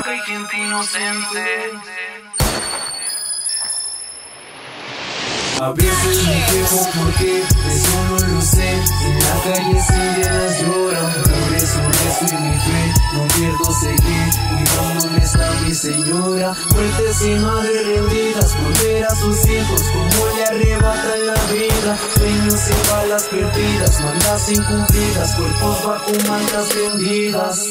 nunca hay gente inocente. A veces me quejo porque eso no lo sé. En la calle sirenas lloran, por eso rezo y mi fe no pierdo seguir. Cuidándome está mi señora, muertes y madres rendidas por ver a sus hijos como le arrebatan la vida. Sueños y balas perdidas, mandas incumplidas, cuerpos bajo mantas tendidas.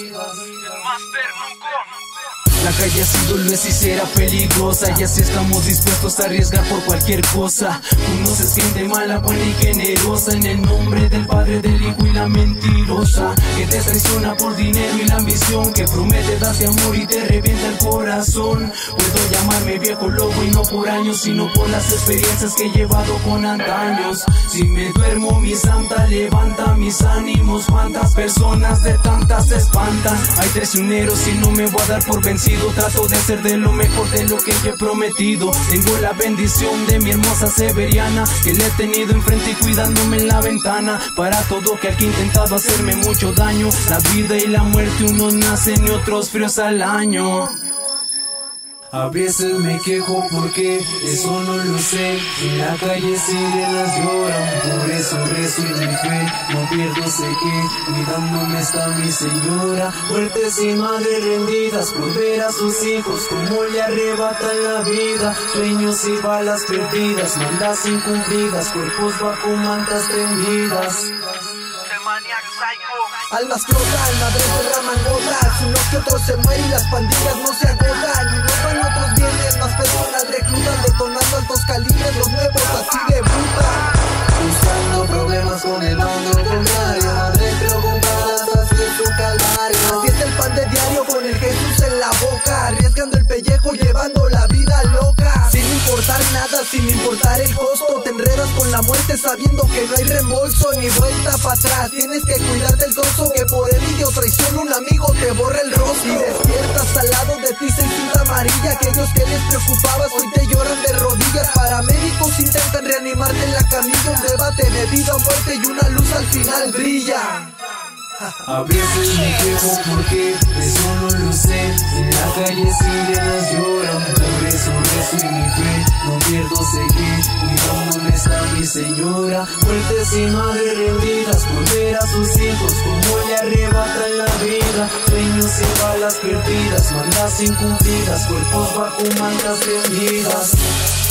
La calle ha sido, lo es y será peligrosa, y así estamos dispuestos a arriesgar por cualquier cosa. Conoces gente mala, buena y generosa, en el nombre del Padre, del Hijo y la mentirosa, que te traiciona por dinero y la ambición, que promete darte amor y te revienta el corazón. Puedo llamarme viejo lobo y no por años, sino por las experiencias que he llevado con antaños. Si me duermo, mi santa levanta mis ánimos, cuántas personas de tantas se espantan. Hay traicioneros y no me voy a dar por vencido. Trato de ser de lo mejor de lo que yo he prometido. Tengo la bendición de mi hermosa Severiana, que le he tenido enfrente y cuidándome en la ventana. Para todo aquel que ha intentado hacerme mucho daño, la vida y la muerte unos nacen y otros fríos al año. A veces me quejo porque eso no lo sé. En la calle sirenas lloran, por eso rezo y mi fe no pierdo, sé que cuidándome está mi señora. Muertes y madres rendidas por ver a sus hijos como le arrebatan la vida. Sueños y balas perdidas, mandas incumplidas, cuerpos bajo mantas tendidas. Almas flotan, madres derraman gotas, unos que otros se mueren y las pandillas no se agotan. Unos van, otros vienen, más personas reclutan, detonando altos calibres, los nuevos así de bruta. Buscando problemas con el bando contrario, madres preocupadas, así es su calvario. Así es el pan de diario con el Jesús en la boca, arriesgando el pellejo, llevando la vida loca. Sin importar nada, sin importar el costo, te enredas con la muerte sabiendo que no hay reembolso ni vuelta para atrás. Tienes que cuidar del torso, que por envidia o traición un amigo te borra el rostro. Y despiertas al lado de ti sin cinta amarilla, aquellos que les preocupabas hoy te lloran de rodillas. Paramédicos intentan reanimarte en la camilla, un debate de vida o muerte y una luz al final brilla. A veces me quejo porque eso no lo sé. En la calle sirenas lloran, por eso rezo y mi fe no pierdo, sé que cuidándome está mi señora. Muertes y madres rendidas por ver a sus hijos como le arrebatan la vida. Sueños y balas perdidas, mandas incumplidas, cuerpos bajo mantas tendidas.